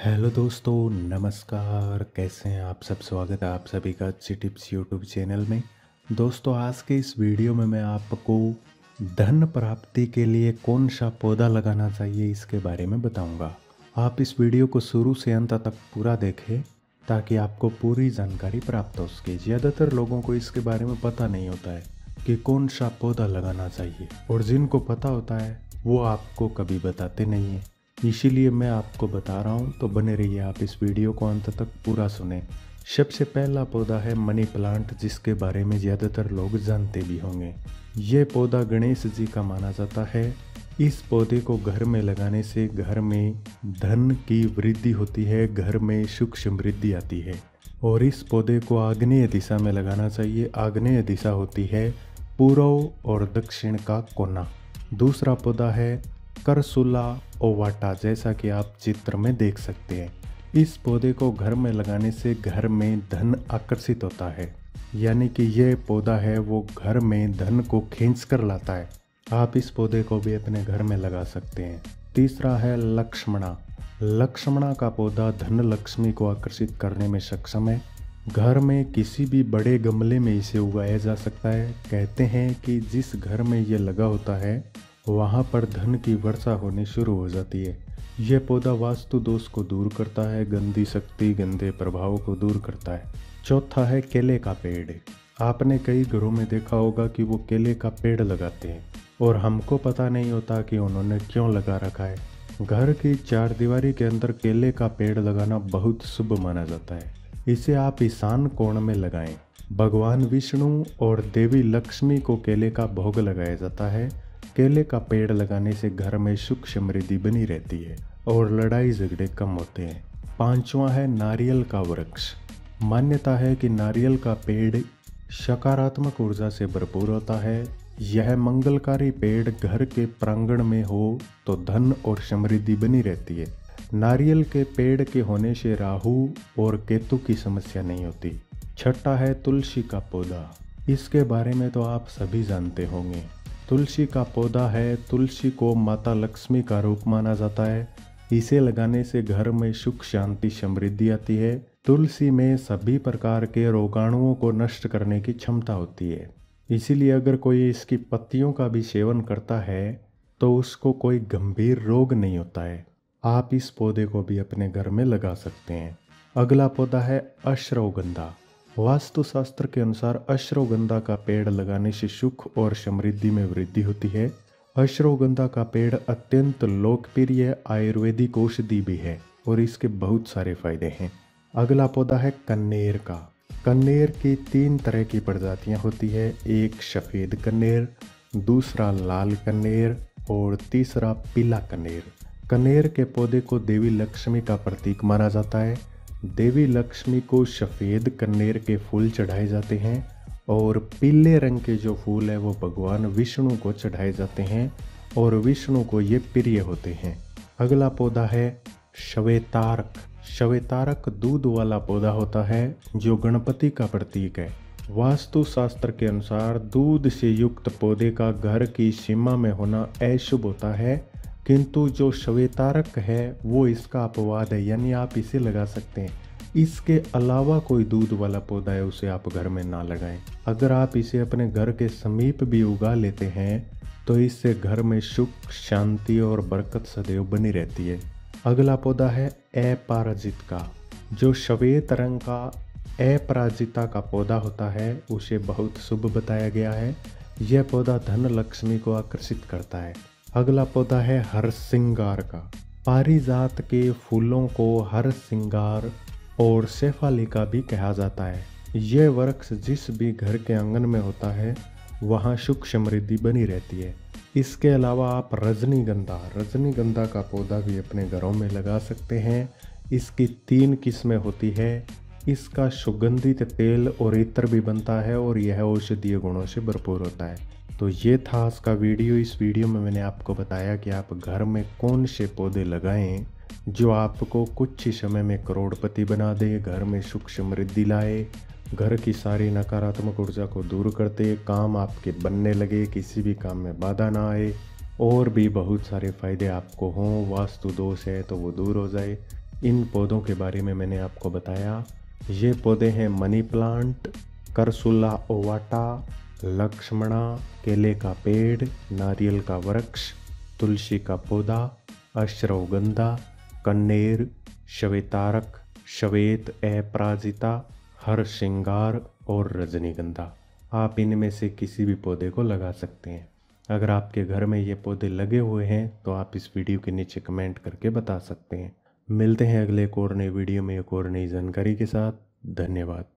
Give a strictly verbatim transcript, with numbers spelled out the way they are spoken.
Hello दोस्तों, नमस्कार। कैसे हैं आप सब? स्वागत है आप सभी का अच्छी टिप्स यूट्यूब चैनल में। दोस्तों, आज के इस वीडियो में मैं आपको धन प्राप्ति के लिए कौन सा पौधा लगाना चाहिए इसके बारे में बताऊंगा। आप इस वीडियो को शुरू से अंत तक पूरा देखें ताकि आपको पूरी जानकारी प्राप्त हो सके। ज़्यादातर लोगों को इसके बारे में पता नहीं होता है कि कौन सा पौधा लगाना चाहिए, और जिनको पता होता है वो आपको कभी बताते नहीं हैं। इसीलिए मैं आपको बता रहा हूँ, तो बने रहिए आप इस वीडियो को अंत तक पूरा सुने। सबसे पहला पौधा है मनी प्लांट, जिसके बारे में ज़्यादातर लोग जानते भी होंगे। ये पौधा गणेश जी का माना जाता है। इस पौधे को घर में लगाने से घर में धन की वृद्धि होती है, घर में सुख समृद्धि आती है। और इस पौधे को आग्नेय दिशा में लगाना चाहिए। आग्नेय दिशा होती है पूर्व और दक्षिण का कोना। दूसरा पौधा है करसुला ओवाटा, जैसा कि आप चित्र में देख सकते हैं। इस पौधे को घर में लगाने से घर में धन आकर्षित होता है, यानी कि यह पौधा है वो घर में धन को खींच कर लाता है। आप इस पौधे को भी अपने घर में लगा सकते हैं। तीसरा है लक्ष्मणा। लक्ष्मणा का पौधा धन लक्ष्मी को आकर्षित करने में सक्षम है। घर में किसी भी बड़े गमले में इसे उगाया जा सकता है। कहते हैं कि जिस घर में ये लगा होता है वहाँ पर धन की वर्षा होनी शुरू हो जाती है। यह पौधा वास्तु दोष को दूर करता है, गंदी शक्ति, गंदे प्रभाव को दूर करता है। चौथा है केले का पेड़। आपने कई घरों में देखा होगा कि वो केले का पेड़ लगाते हैं और हमको पता नहीं होता कि उन्होंने क्यों लगा रखा है। घर की चार दीवारी के अंदर केले का पेड़ लगाना बहुत शुभ माना जाता है। इसे आप ईशान कोण में लगाएं। भगवान विष्णु और देवी लक्ष्मी को केले का भोग लगाया जाता है। केले का पेड़ लगाने से घर में सुख समृद्धि बनी रहती है और लड़ाई झगड़े कम होते हैं। पांचवा है नारियल का वृक्ष। मान्यता है कि नारियल का पेड़ सकारात्मक ऊर्जा से भरपूर होता है। यह मंगलकारी पेड़ घर के प्रांगण में हो तो धन और समृद्धि बनी रहती है। नारियल के पेड़ के होने से राहु और केतु की समस्या नहीं होती। छठा है तुलसी का पौधा। इसके बारे में तो आप सभी जानते होंगे। तुलसी का पौधा है। तुलसी को माता लक्ष्मी का रूप माना जाता है। इसे लगाने से घर में सुख शांति समृद्धि आती है। तुलसी में सभी प्रकार के रोगाणुओं को नष्ट करने की क्षमता होती है। इसीलिए अगर कोई इसकी पत्तियों का भी सेवन करता है तो उसको कोई गंभीर रोग नहीं होता है। आप इस पौधे को भी अपने घर में लगा सकते हैं। अगला पौधा है अश्वगंधा। वास्तुशास्त्र के अनुसार अश्वगंधा का पेड़ लगाने से सुख और समृद्धि में वृद्धि होती है। अश्वगंधा का पेड़ अत्यंत लोकप्रिय आयुर्वेदिक औषधि भी है और इसके बहुत सारे फायदे हैं। अगला पौधा है कन्नेर का। कन्नेर की तीन तरह की प्रजातियां होती है। एक सफ़ेद कन्नेर, दूसरा लाल कन्नेर और तीसरा पीला कन्नेर। कन्नेर के पौधे को देवी लक्ष्मी का प्रतीक माना जाता है। देवी लक्ष्मी को सफ़ेद कन्नेर के फूल चढ़ाए जाते हैं और पीले रंग के जो फूल है वो भगवान विष्णु को चढ़ाए जाते हैं और विष्णु को ये प्रिय होते हैं। अगला पौधा है श्वेतारक। श्वेतारक दूध वाला पौधा होता है जो गणपति का प्रतीक है। वास्तुशास्त्र के अनुसार दूध से युक्त पौधे का घर की सीमा में होना अशुभ होता है, किंतु जो श्वेतारक है वो इसका अपवाद है, यानी आप इसे लगा सकते हैं। इसके अलावा कोई दूध वाला पौधा है उसे आप घर में ना लगाएं। अगर आप इसे अपने घर के समीप भी उगा लेते हैं तो इससे घर में सुख शांति और बरकत सदैव बनी रहती है। अगला पौधा है अपराजित का। जो श्वेत रंग का अपराजिता का पौधा होता है उसे बहुत शुभ बताया गया है। यह पौधा धन लक्ष्मी को आकर्षित करता है। अगला पौधा है हरसिंगार का। पारिजात के फूलों को हरसिंगार और शेफालिका भी कहा जाता है। यह वृक्ष जिस भी घर के आंगन में होता है वहाँ सुख समृद्धि बनी रहती है। इसके अलावा आप रजनीगंधा रजनीगंधा का पौधा भी अपने घरों में लगा सकते हैं। इसकी तीन किस्में होती है। इसका सुगंधित तेल और इत्र भी बनता है और यह औषधीय गुणों से भरपूर होता है। तो ये था आज का वीडियो। इस वीडियो में मैंने आपको बताया कि आप घर में कौन से पौधे लगाएं जो आपको कुछ ही समय में करोड़पति बना दे, घर में सुख समृद्धि लाए, घर की सारी नकारात्मक ऊर्जा को दूर करते, काम आपके बनने लगे, किसी भी काम में बाधा ना आए और भी बहुत सारे फायदे आपको हों। वास्तु दोष है तो वो दूर हो जाए। इन पौधों के बारे में मैंने आपको बताया। ये पौधे हैं मनी प्लांट, करसुला ओवाटा, लक्ष्मणा, केले का पेड़, नारियल का वृक्ष, तुलसी का पौधा, अश्रवगंधा, कन्नेर, श्वेतारक, श्वेत अपराजिता, हर श्रृंगार और रजनीगंधा। आप इनमें से किसी भी पौधे को लगा सकते हैं। अगर आपके घर में ये पौधे लगे हुए हैं तो आप इस वीडियो के नीचे कमेंट करके बता सकते हैं। मिलते हैं अगले एक और नई वीडियो में एक और नई जानकारी के साथ। धन्यवाद।